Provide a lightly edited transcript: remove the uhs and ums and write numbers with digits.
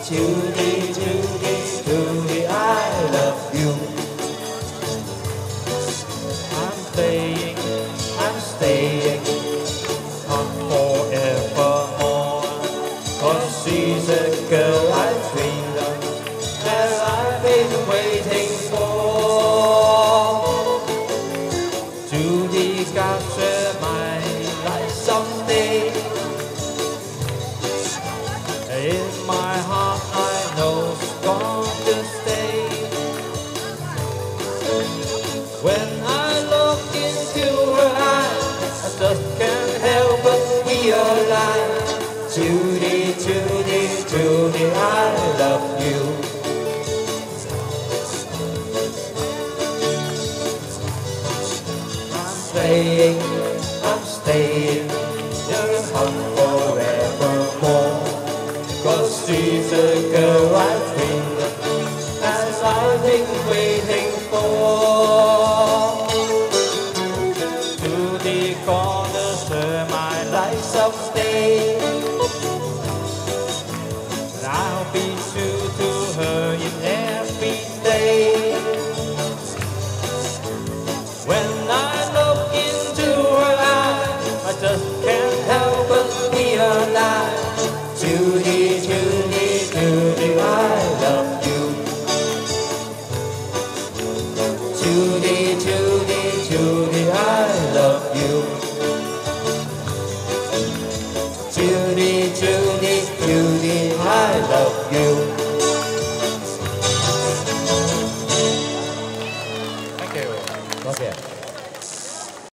Judy, Judy, Judy, I love you. I'm staying on forevermore. 'Cause she's a girl I dreamed of, that I've been waiting for. Judy capture my life someday. In my heart I know she's going to stay. When I look into her eyes, I just can't help but realize, Judy, Judy, Judy, I love you. I'm staying, you're home forevermore. 'Cause she's a girl I dreamed of, as I've been waiting for.